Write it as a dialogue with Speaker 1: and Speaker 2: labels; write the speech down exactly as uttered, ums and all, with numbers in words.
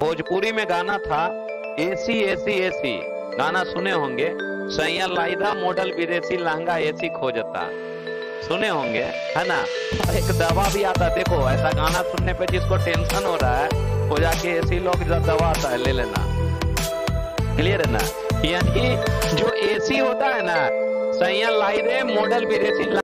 Speaker 1: भोजपुरी में गाना था एसी एसी एसी, गाना सुने होंगे। सैया लाइदा मॉडल विदेशी लहंगा एसी खोजता, सुने होंगे, है ना। एक दवा भी आता है, देखो ऐसा गाना सुनने पे जिसको टेंशन हो रहा है वो जाके एसी लोग दवा आता है, ले लेना। क्लियर है ना। यानी जो एसी होता है ना, सैया लाइदे मॉडल विदेशी